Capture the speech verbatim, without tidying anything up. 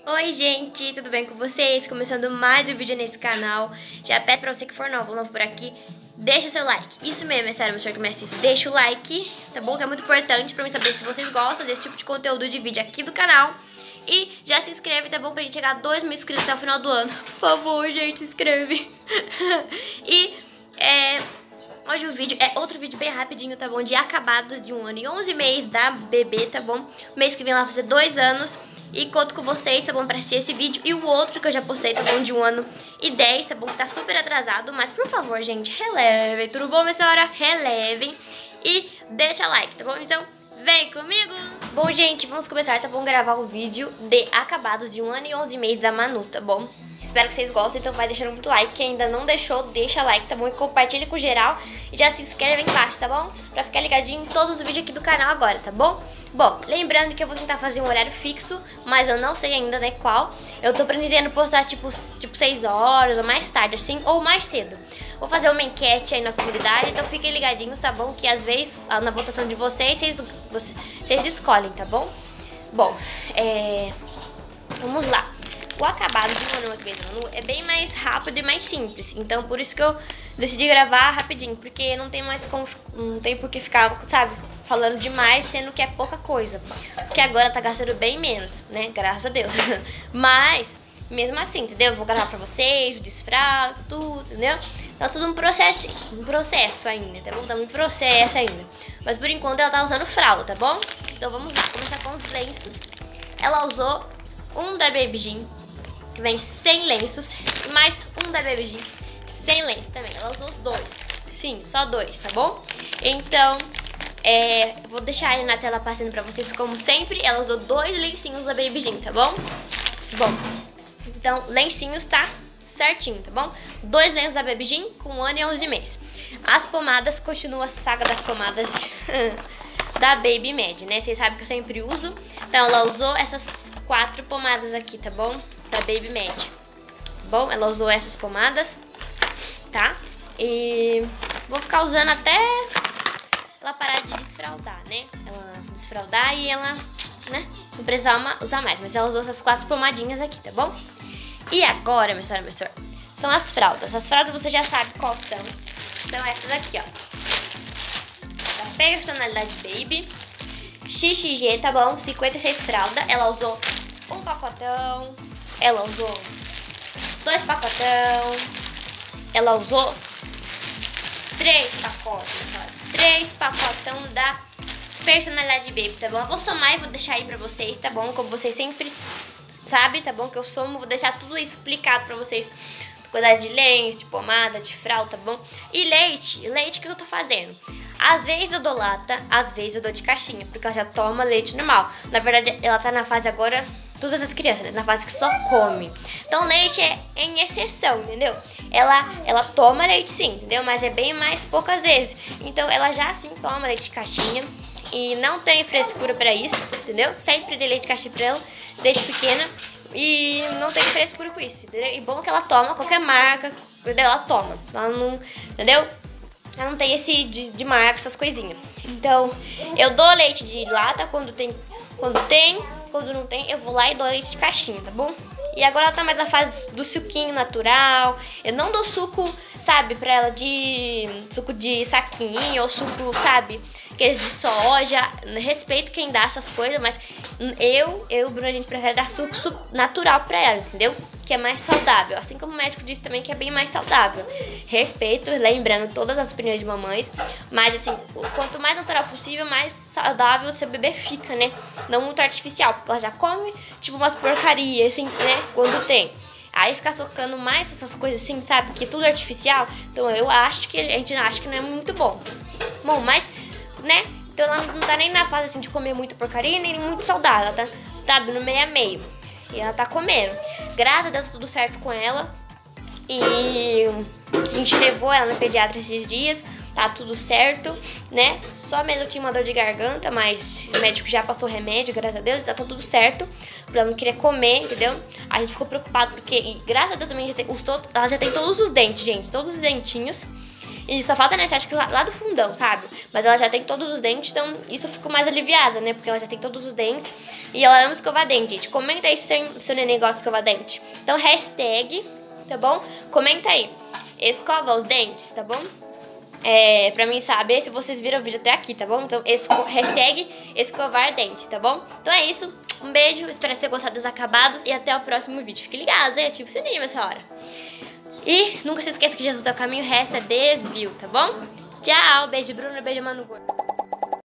Oi gente, tudo bem com vocês? Começando mais um vídeo nesse canal. Já peço pra você que for novo, novo por aqui, deixa o seu like. Isso mesmo, é sério, meu senhor que me assiste, deixa o like, tá bom? Que é muito importante pra mim saber se vocês gostam desse tipo de conteúdo de vídeo aqui do canal. E já se inscreve, tá bom? Pra gente chegar a dois mil inscritos até o final do ano. Por favor, gente, se inscreve. E, é... hoje o vídeo é outro vídeo bem rapidinho, tá bom? De acabados de um ano e onze meses da bebê, tá bom? O mês que vem ela vai fazer dois anos. E conto com vocês, tá bom? Pra assistir esse vídeo. E o outro que eu já postei, tá bom? De um ano e dez, tá bom? Que tá super atrasado. Mas, por favor, gente, relevem. Tudo bom, minha senhora? Relevem. E deixa like, tá bom? Então, vem comigo! Bom, gente, vamos começar, tá bom? Gravar o vídeo de acabados de um ano e onze meses da Manu, tá bom? Espero que vocês gostem, então vai deixando muito like. Quem ainda não deixou, deixa like, tá bom? E compartilha com geral. E já se inscreve aí embaixo, tá bom? Pra ficar ligadinho em todos os vídeos aqui do canal agora, tá bom? Bom, lembrando que eu vou tentar fazer um horário fixo, mas eu não sei ainda, né, qual. Eu tô pretendendo postar, tipo, tipo seis horas ou mais tarde, assim, ou mais cedo. Vou fazer uma enquete aí na comunidade, então fiquem ligadinhos, tá bom? Que às vezes, na votação de vocês, vocês, vocês escolhem, tá bom? Bom, é... vamos lá. O acabado de Manu Manu é bem mais rápido e mais simples. Então, por isso que eu decidi gravar rapidinho. Porque não tem mais como... Não tem por que ficar, sabe, falando demais, sendo que é pouca coisa. Porque agora tá gastando bem menos, né? Graças a Deus. Mas, mesmo assim, entendeu? Eu vou gravar pra vocês, o desfraude, tudo, entendeu? Tá tudo um processo, um processo ainda, tá bom? Tá um processo ainda. Mas, por enquanto, ela tá usando fralda, tá bom? Então, vamos lá. Começar com os lenços. Ela usou um da Baby Jean, que vem sem lenços, e mais um da Baby Jean sem lenço também. Ela usou dois, sim, só dois, tá bom? Então, é, eu vou deixar aí na tela passando pra vocês como sempre. Ela usou dois lencinhos da Baby Jean, tá bom? Bom, então, lencinhos tá certinho, tá bom? Dois lenços da Baby Jean com um ano e onze meses. As pomadas, continua a saga das pomadas da Baby Med, né? Vocês sabem que eu sempre uso. Então, ela usou essas quatro pomadas aqui, tá bom? Da Baby Med, tá bom? Ela usou essas pomadas, tá? E vou ficar usando até ela parar de desfraldar, né? Ela desfraldar e ela, né? Não precisar uma, usar mais. Mas ela usou essas quatro pomadinhas aqui, tá bom? E agora, minha senhora, meu senhor, são as fraldas. As fraldas você já sabe quais são. São essas aqui, ó. Da Personalidade Baby X X G, tá bom? cinquenta e seis fralda. Ela usou um pacotão. Ela usou dois pacotão. Ela usou três pacotes. Três pacotão da Personalidade Baby, tá bom? Eu vou somar e vou deixar aí pra vocês, tá bom? Como vocês sempre sabem, tá bom? Que eu somo, vou deixar tudo explicado pra vocês. Quantidade de leite, de pomada, de fralda, tá bom? E leite, leite, o que eu tô fazendo? Às vezes eu dou lata, às vezes eu dou de caixinha, porque ela já toma leite normal. Na verdade, ela tá na fase agora, todas as crianças, né? Na fase que só come. Então, leite é em exceção, entendeu? Ela, ela toma leite sim, entendeu? Mas é bem mais poucas vezes. Então, ela já sim toma leite de caixinha. E não tem frescura pra isso, entendeu? Sempre dei leite de caixinha pra ela, desde pequena. E não tem frescura com isso, entendeu? E bom que ela toma qualquer marca, entendeu? Ela toma, ela não, entendeu? Ela não tem esse de, de marca, essas coisinhas. Então, eu dou leite de lata quando tem, quando tem, quando não tem, eu vou lá e dou leite de caixinha, tá bom? E agora ela tá mais na fase do suquinho natural. Eu não dou suco, sabe, pra ela de suco de saquinho ou suco, sabe, aqueles de soja. Respeito quem dá essas coisas, mas eu, eu, Bruna, a gente prefere dar suco, suco natural pra ela, entendeu? Que é mais saudável, assim como o médico disse também que é bem mais saudável. Respeito, lembrando todas as opiniões de mamães, mas assim, quanto mais natural possível, mais saudável o seu bebê fica, né? Não muito artificial, porque ela já come, tipo, umas porcarias, assim, né? Quando tem. Aí ficar socando mais essas coisas assim, sabe? Que é tudo artificial. Então eu acho que a gente acha que não é muito bom. Bom, mas, né? Então ela não tá nem na fase assim de comer muito porcaria, nem muito saudável. Ela tá, tá no meio a meio. E ela tá comendo. Graças a Deus, tudo certo com ela. E a gente levou ela na pediatra esses dias. Tá tudo certo, né? Só mesmo eu tinha uma dor de garganta, mas o médico já passou remédio, graças a Deus. Tá tudo certo. Ela não queria comer, entendeu? A gente ficou preocupado porque, e graças a Deus também, já tem, os, ela já tem todos os dentes, gente. Todos os dentinhos. E só falta a acho que lá, lá do fundão, sabe? Mas ela já tem todos os dentes, então isso eu fico mais aliviada, né? Porque ela já tem todos os dentes e ela ama escovar dente, gente. Comenta aí se seu, seu neném gosta de escovar dente. Então, hashtag, tá bom? Comenta aí. Escova os dentes, tá bom? É, pra mim saber se vocês viram o vídeo até aqui, tá bom? Então, esco hashtag escovar dente, tá bom? Então é isso. Um beijo, espero que tenham gostado dos acabados e até o próximo vídeo. Fique ligado, hein? Ativa o sininho nessa hora. E nunca se esqueça que Jesus é o caminho, o resto é desvio, tá bom? Tchau, beijo Bruno, beijo Manu Gordo.